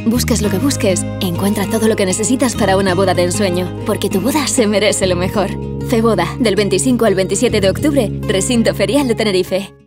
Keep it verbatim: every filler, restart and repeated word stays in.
Busques lo que busques, encuentra todo lo que necesitas para una boda de ensueño, porque tu boda se merece lo mejor. Feboda, del veinticinco al veintisiete de octubre, Recinto Ferial de Tenerife.